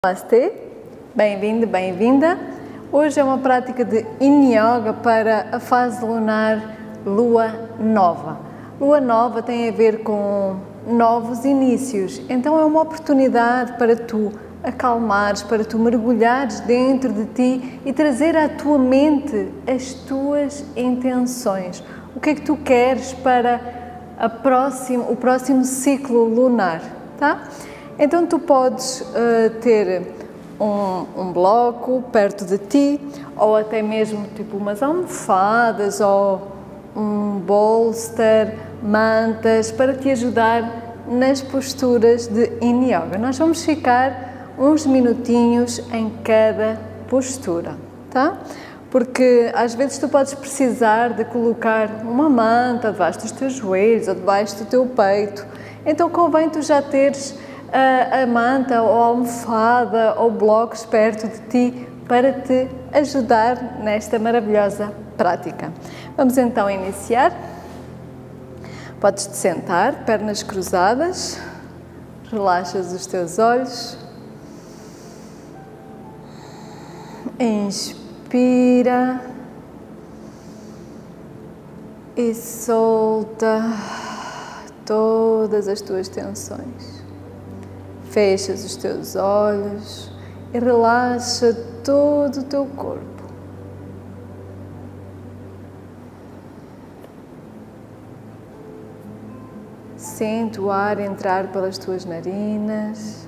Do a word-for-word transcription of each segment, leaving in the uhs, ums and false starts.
Namastê, bem-vindo, bem-vinda. Hoje é uma prática de Yin Yoga para a fase lunar Lua Nova. Lua Nova tem a ver com novos inícios, então é uma oportunidade para tu acalmares, para tu mergulhares dentro de ti e trazer à tua mente as tuas intenções. O que é que tu queres para a próxima, o próximo ciclo lunar, tá? Então tu podes uh, ter um, um bloco perto de ti, ou até mesmo tipo umas almofadas, ou um bolster, mantas, para te ajudar nas posturas de Yin Yoga. Nós vamos ficar uns minutinhos em cada postura, tá? Porque às vezes tu podes precisar de colocar uma manta debaixo dos teus joelhos ou debaixo do teu peito, então convém tu já teres a, a manta ou a almofada ou blocos perto de ti para te ajudar nesta maravilhosa prática. Vamos então iniciar. Podes te sentar, pernas cruzadas, relaxas os teus olhos, inspira e solta todas as tuas tensões. Fechas os teus olhos e relaxa todo o teu corpo. Sente o ar entrar pelas tuas narinas,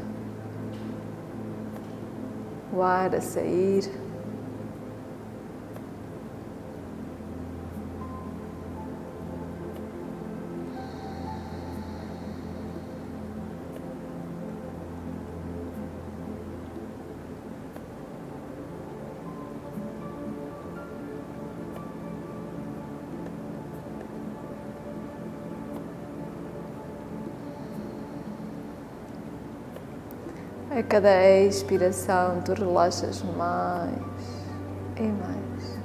o ar a sair. A cada expiração, tu relaxas mais e mais.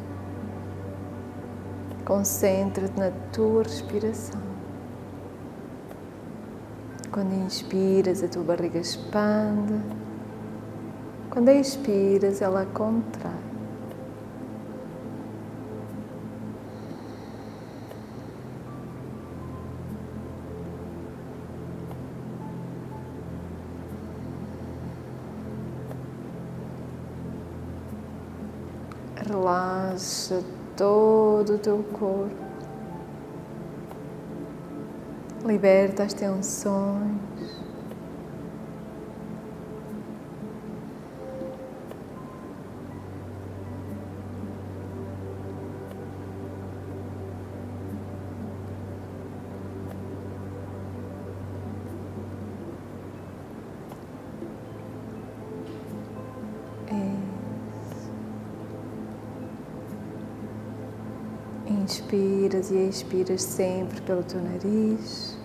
Concentra-te na tua respiração. Quando inspiras, a tua barriga expande. Quando expiras, ela contrai. Relaxa todo o teu corpo, liberta as tensões. Inspiras e expiras sempre pelo teu nariz.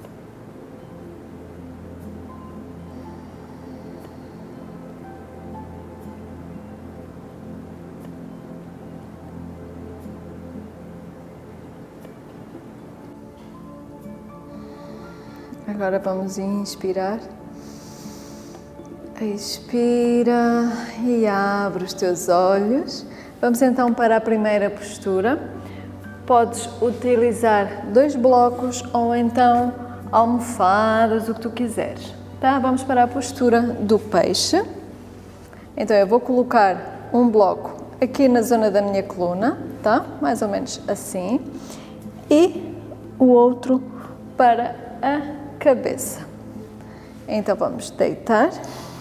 Agora vamos inspirar. Expira e abre os teus olhos. Vamos então para a primeira postura. Podes utilizar dois blocos ou então almofadas, o que tu quiseres, tá? Vamos para a postura do peixe. Então eu vou colocar um bloco aqui na zona da minha coluna, tá? Mais ou menos assim. E o outro para a cabeça. Então vamos deitar.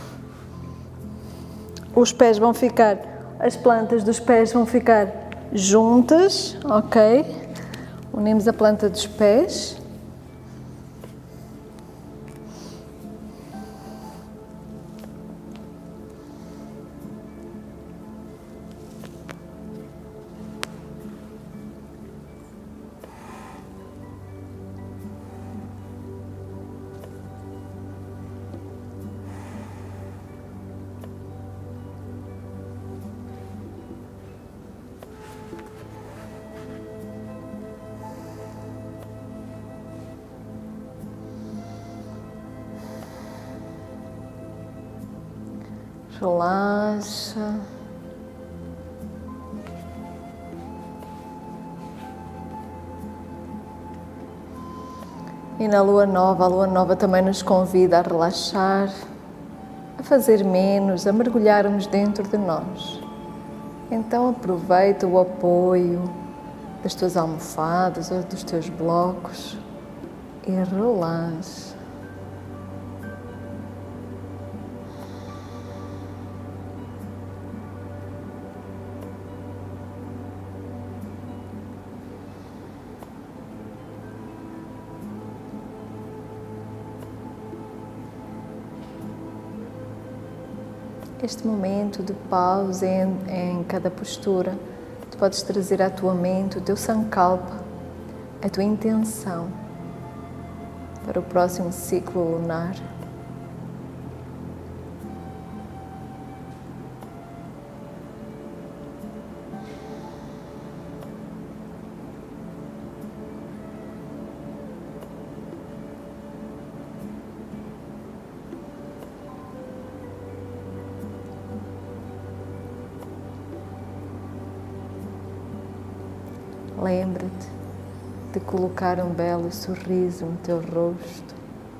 Os pés vão ficar, as plantas dos pés vão ficar juntas, ok? Unimos a planta dos pés. Relaxa. E na lua nova, a lua nova também nos convida a relaxar, a fazer menos, a mergulharmos dentro de nós. Então aproveita o apoio das tuas almofadas ou dos teus blocos e relaxa. Este momento de pausa em, em cada postura, tu podes trazer à tua mente o teu sankalpa, a tua intenção para o próximo ciclo lunar. Lembra-te de colocar um belo sorriso no teu rosto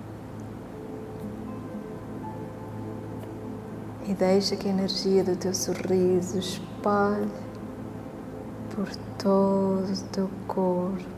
e deixa que a energia do teu sorriso espalhe por todo o teu corpo.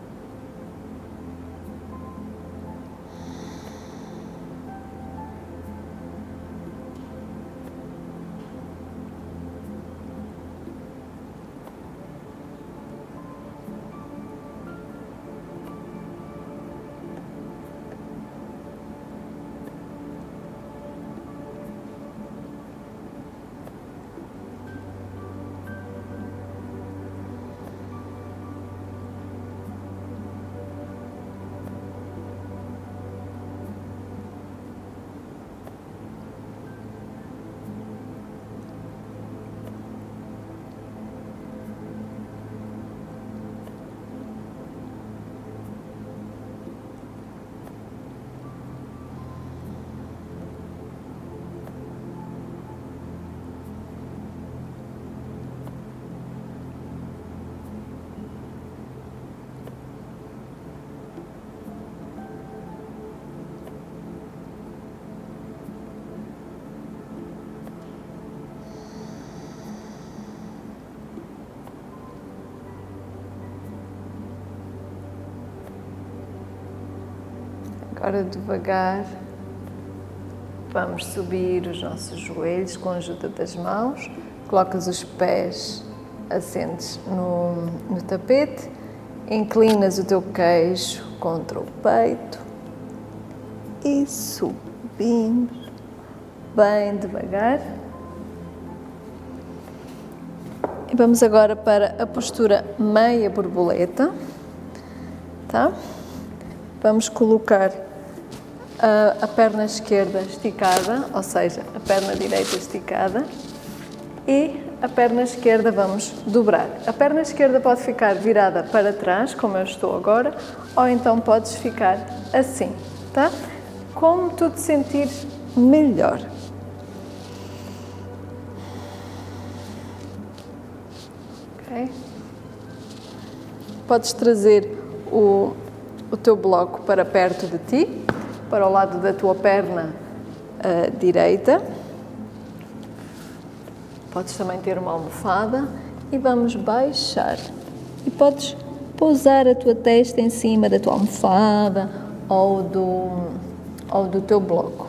Agora devagar vamos subir os nossos joelhos com a ajuda das mãos, colocas os pés assentes no, no tapete, inclinas o teu queixo contra o peito e subimos bem devagar. E vamos agora para a postura meia borboleta, tá? Vamos colocar a, a perna esquerda esticada, ou seja, a perna direita esticada, e a perna esquerda vamos dobrar. A perna esquerda pode ficar virada para trás, como eu estou agora, ou então podes ficar assim, tá? Como tu te sentires melhor. Ok? Podes trazer o, o teu bloco para perto de ti, para o lado da tua perna uh, direita. Podes também ter uma almofada e vamos baixar. E podes pousar a tua testa em cima da tua almofada ou do, ou do teu bloco.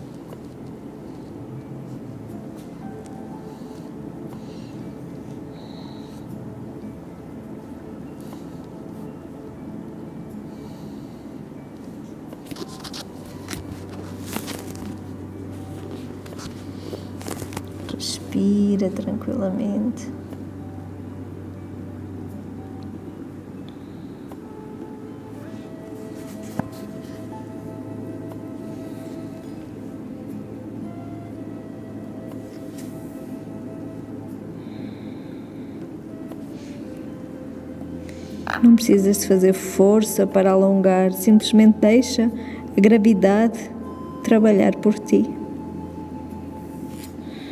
Respira tranquilamente. Não precisas de fazer força para alongar, simplesmente deixa a gravidade trabalhar por ti.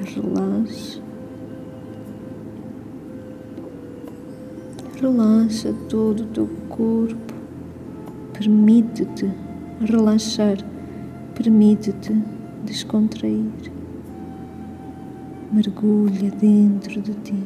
Relaxa. Relaxa todo o teu corpo. Permite-te relaxar. Permite-te descontrair. Mergulha dentro de ti.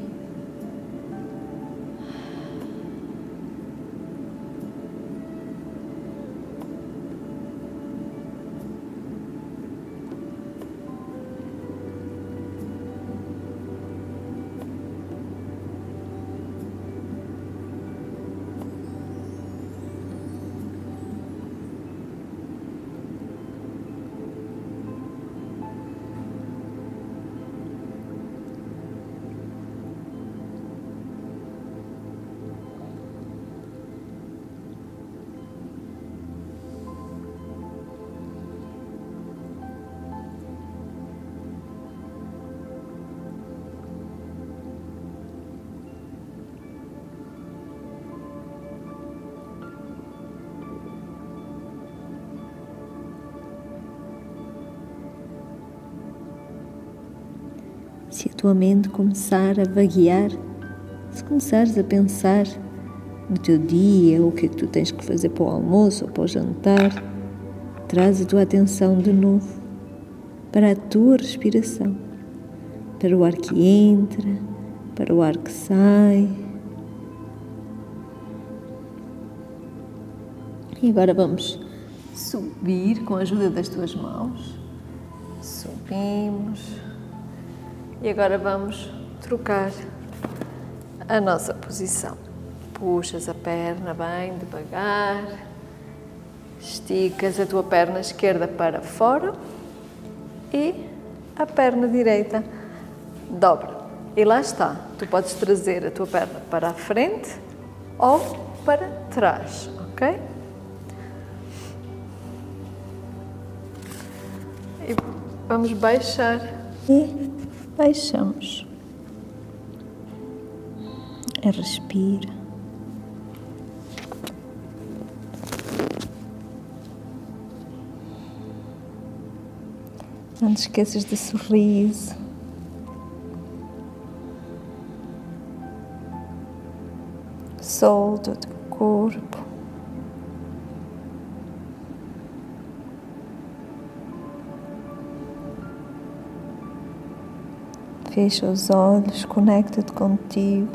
Se a tua mente começar a vaguear, se começares a pensar no teu dia, o que é que tu tens que fazer para o almoço ou para o jantar, traz a tua atenção de novo para a tua respiração, para o ar que entra, para o ar que sai. E agora vamos subir com a ajuda das tuas mãos. Subimos. E agora vamos trocar a nossa posição. Puxas a perna bem devagar, esticas a tua perna esquerda para fora e a perna direita dobra. E lá está, tu podes trazer a tua perna para a frente ou para trás, ok? E vamos baixar e baixamos. Respira. Não te esqueças de sorriso. Solta o teu corpo. Fecha os olhos, conecta-te contigo.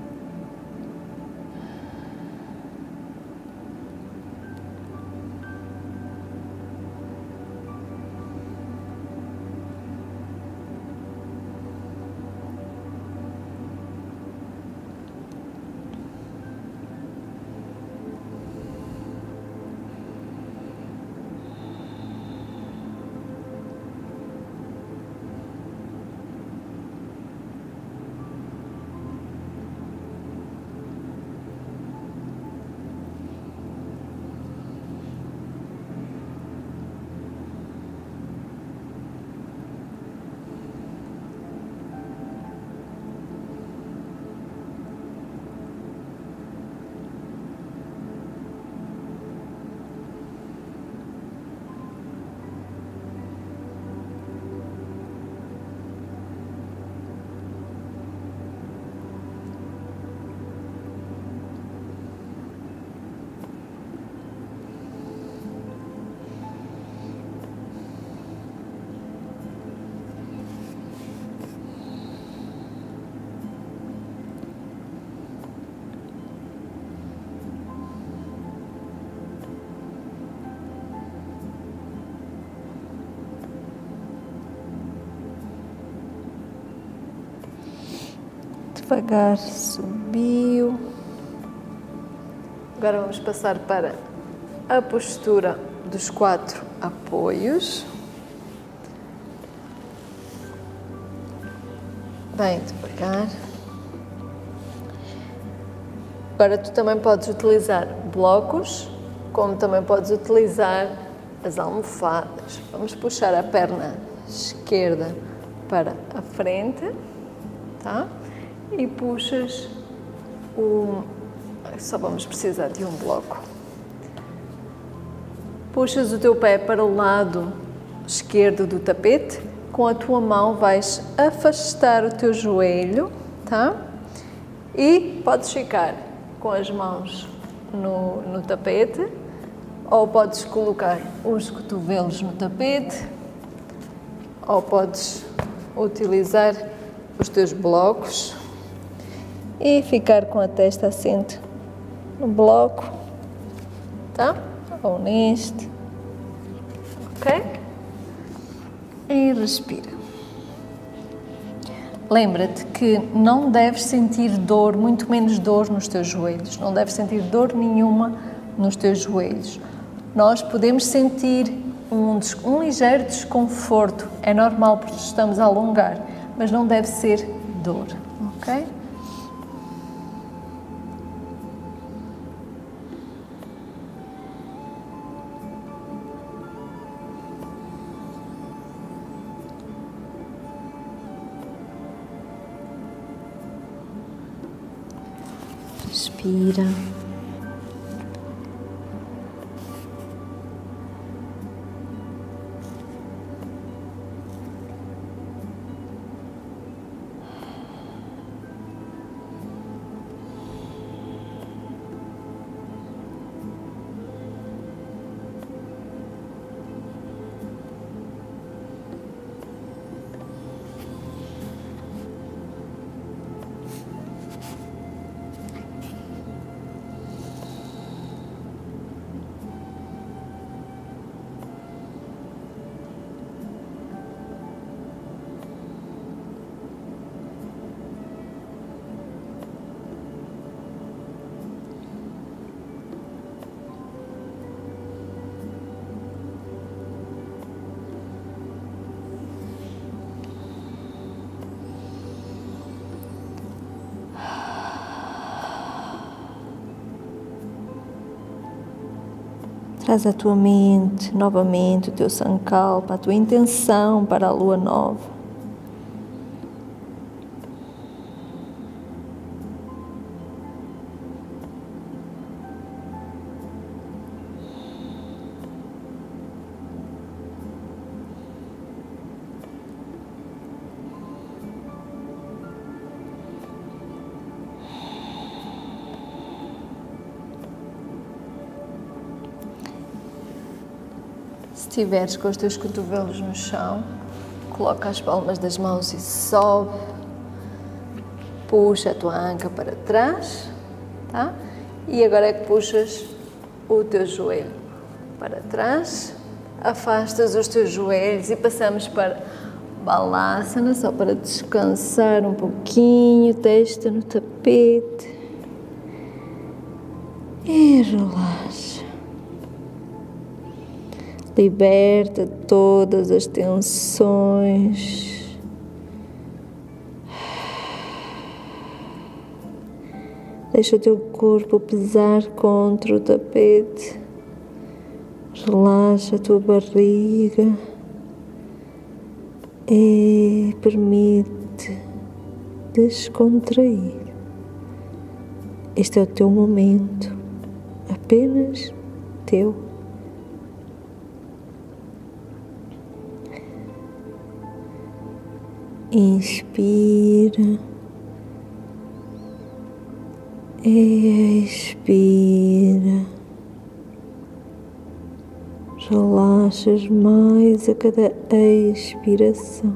Devagar subiu. Agora vamos passar para a postura dos quatro apoios. Bem devagar. Agora tu também podes utilizar blocos, como também podes utilizar as almofadas. Vamos puxar a perna esquerda para a frente, tá? E puxas o... Só vamos precisar de um bloco. Puxas o teu pé para o lado esquerdo do tapete, com a tua mão vais afastar o teu joelho, tá? E podes ficar com as mãos no, no tapete, ou podes colocar os cotovelos no tapete, ou podes utilizar os teus blocos e ficar com a testa assente no bloco, tá? Ou neste, ok? E respira. Lembra-te que não deves sentir dor, muito menos dor nos teus joelhos, não deves sentir dor nenhuma nos teus joelhos. Nós podemos sentir um, um ligeiro desconforto, é normal porque estamos a alongar, mas não deve ser dor, ok? Respira. Traz à tua mente novamente o teu sankalpa, a tua intenção para a lua nova. Se estiveres com os teus cotovelos no chão, coloca as palmas das mãos e sobe, puxa a tua anca para trás, tá? E agora é que puxas o teu joelho para trás, afastas os teus joelhos e passamos para Balasana, só para descansar um pouquinho, testa no tapete e relaxa. Liberta todas as tensões. Deixa o teu corpo pesar contra o tapete. Relaxa a tua barriga e permite descontrair. Este é o teu momento, apenas teu. Inspira e expira. Relaxas mais a cada expiração.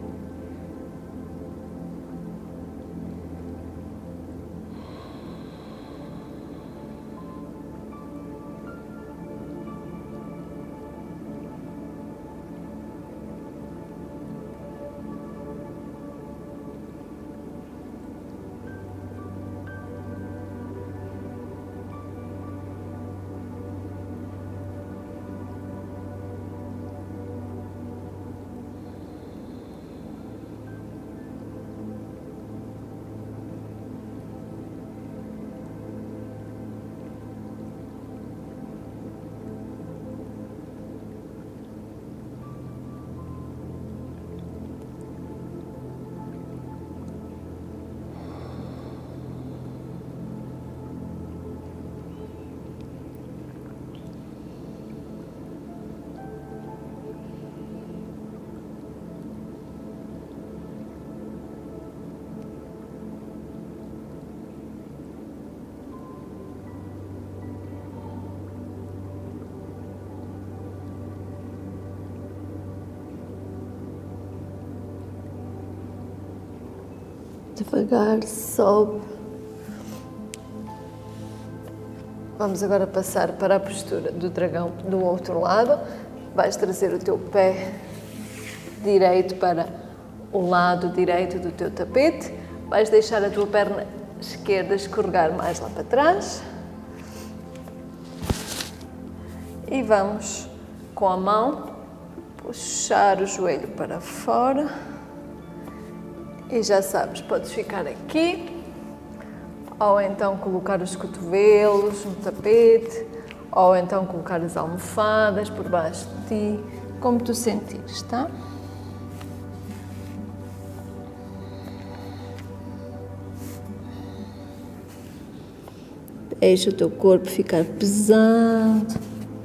Devagar, sobe. Vamos agora passar para a postura do dragão do outro lado. Vais trazer o teu pé direito para o lado direito do teu tapete. Vais deixar a tua perna esquerda escorregar mais lá para trás. E vamos, com a mão, puxar o joelho para fora. E já sabes, podes ficar aqui, ou então colocar os cotovelos no tapete, ou então colocar as almofadas por baixo de ti, como tu sentires, tá? Deixa o teu corpo ficar pesado.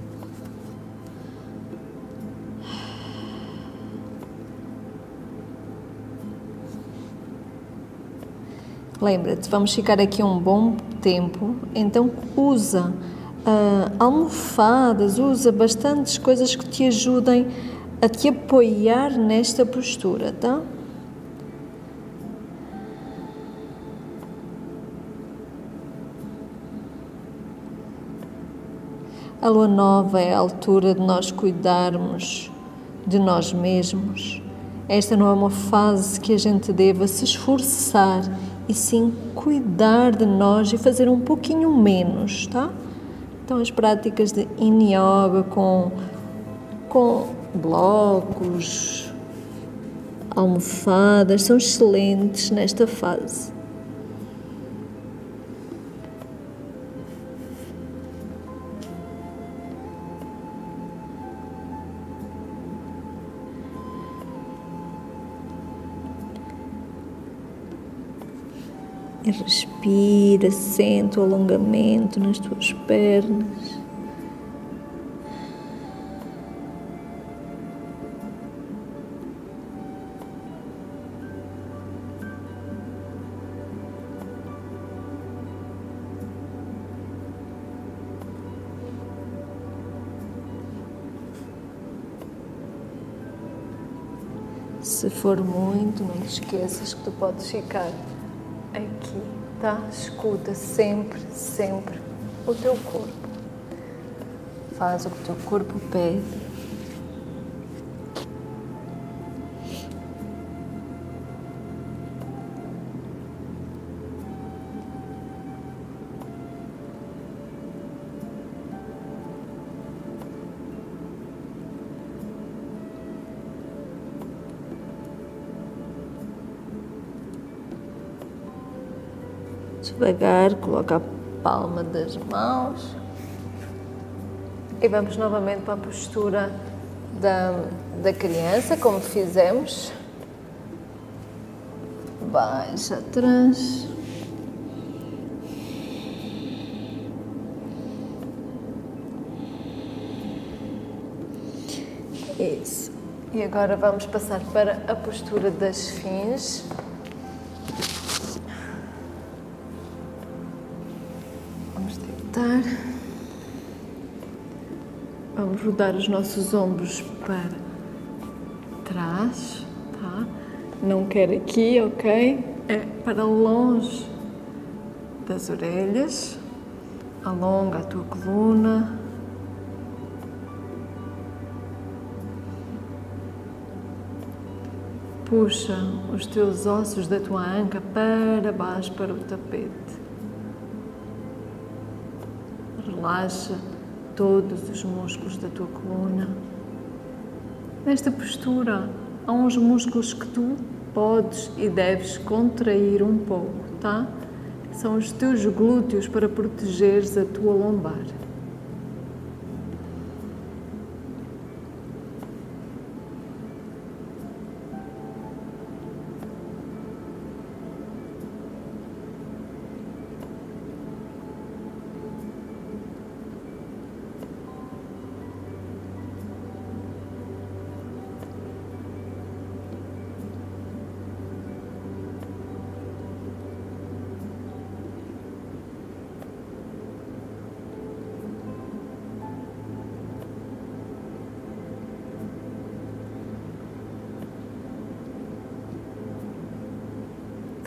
Lembra-te, vamos ficar aqui um bom tempo, então usa uh, almofadas, usa bastantes coisas que te ajudem a te apoiar nesta postura, tá? A lua nova é a altura de nós cuidarmos de nós mesmos. Esta não é uma fase que a gente deva se esforçar, e sim cuidar de nós e fazer um pouquinho menos, tá? Então as práticas de Yin Yoga com, com blocos, almofadas, são excelentes nesta fase. E respira, sente o alongamento nas tuas pernas. Se for muito, não te esqueças que tu podes ficar aqui, tá? Escuta sempre, sempre o teu corpo. Faz o que o teu corpo pede. Devagar, coloca a palma das mãos e vamos novamente para a postura da, da criança, como fizemos. Baixa atrás. Isso. E agora vamos passar para a postura das esfinges. Vamos rodar os nossos ombros para trás, tá? Não quer aqui, ok? É para longe das orelhas. Alonga a tua coluna. Puxa os teus ossos da tua anca para baixo, para o tapete. Relaxa todos os músculos da tua coluna. Nesta postura, há uns músculos que tu podes e deves contrair um pouco, tá? São os teus glúteos para protegeres a tua lombar.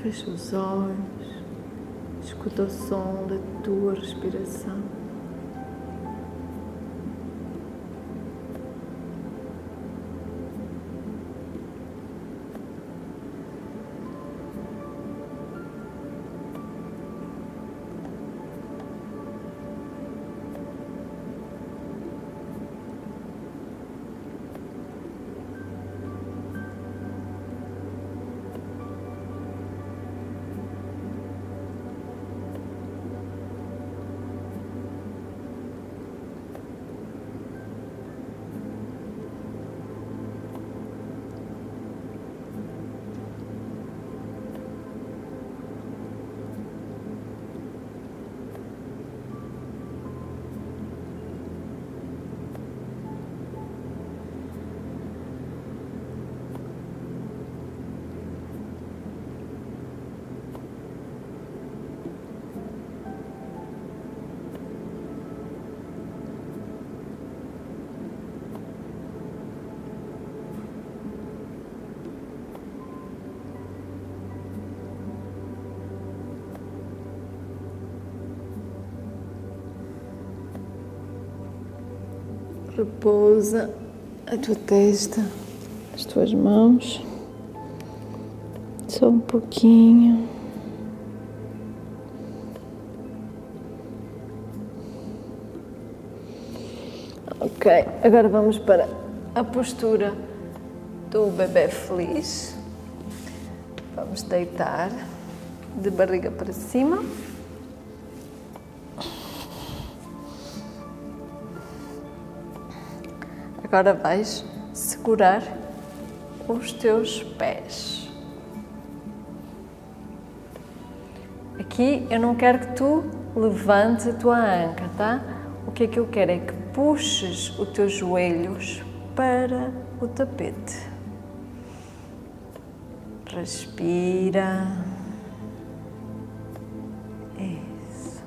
Fecha os olhos, escuta o som da tua respiração. Repousa a tua testa, as tuas mãos, só um pouquinho. Ok, agora vamos para a postura do bebê feliz. Vamos deitar de barriga para cima. Agora vais segurar os teus pés. Aqui eu não quero que tu levantes a tua anca, tá? O que é que eu quero é que puxes os teus joelhos para o tapete. Respira. Isso.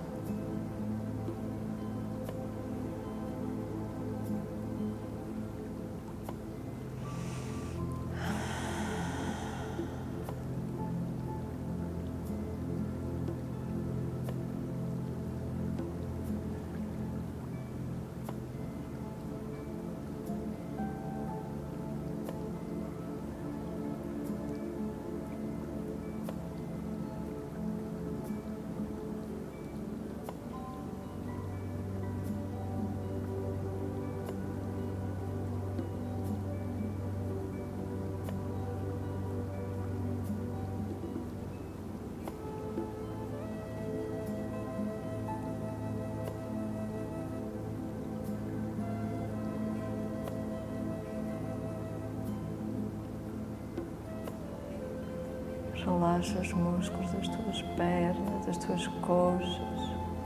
Relaxa os músculos das tuas pernas, das tuas coxas.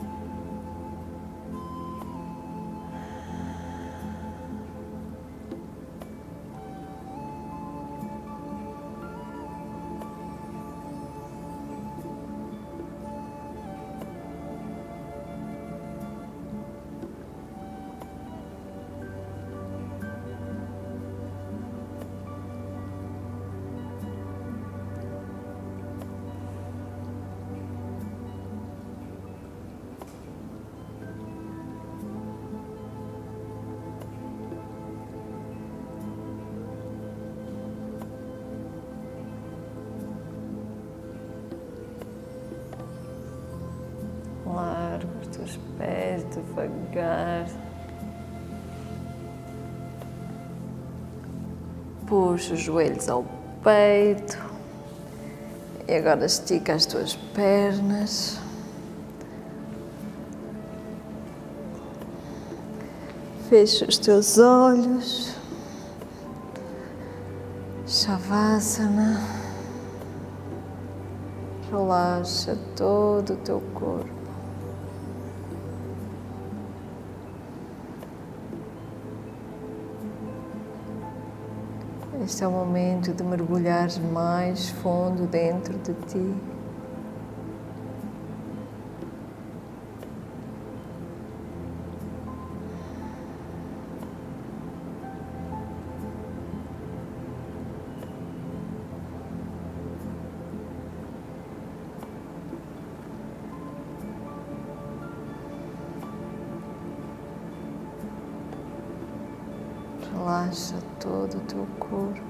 Larga os teus pés devagar. Puxa os joelhos ao peito. E agora estica as tuas pernas. Fecha os teus olhos. Shavasana. Relaxa todo o teu corpo. Este é o momento de mergulhar mais fundo dentro de ti. Relaxa todo o teu corpo,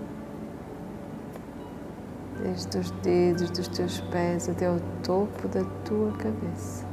desde os dedos dos teus pés até o topo da tua cabeça.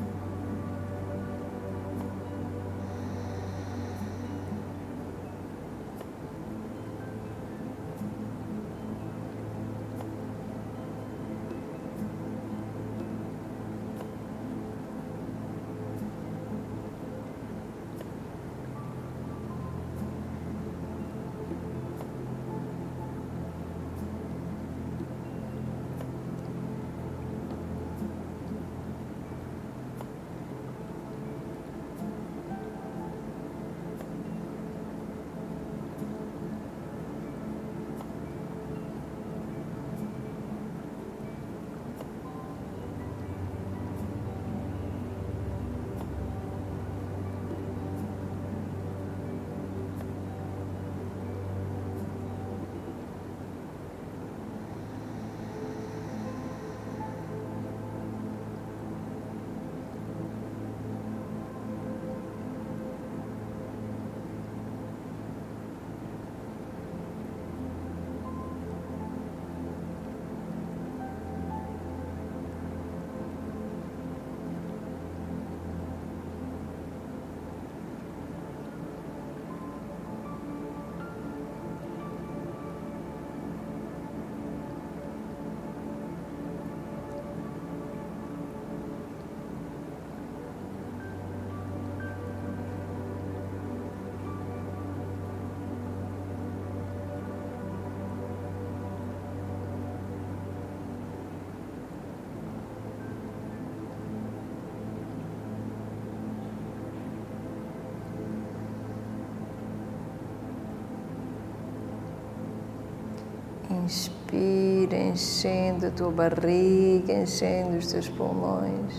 Inspira, enchendo a tua barriga, enchendo os teus pulmões.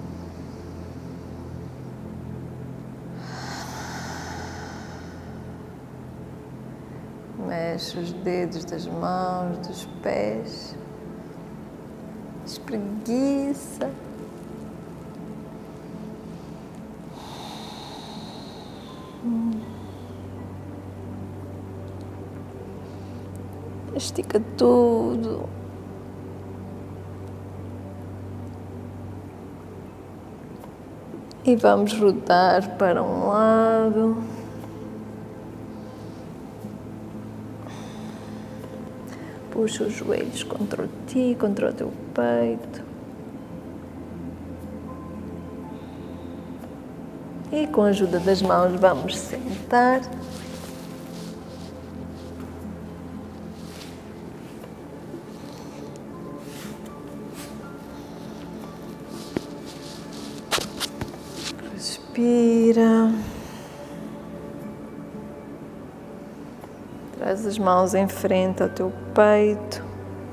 Mexe os dedos das mãos, dos pés. Espreguiça. Estica tudo. E vamos rodar para um lado. Puxa os joelhos contra ti, contra o teu peito. E com a ajuda das mãos vamos sentar. Respira. Traz as mãos em frente ao teu peito.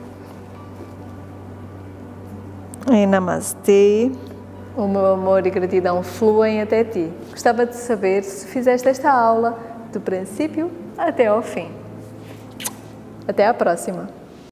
Em Namastê. O meu amor e gratidão fluem até ti. Gostava de saber se fizeste esta aula do princípio até ao fim. Até à próxima!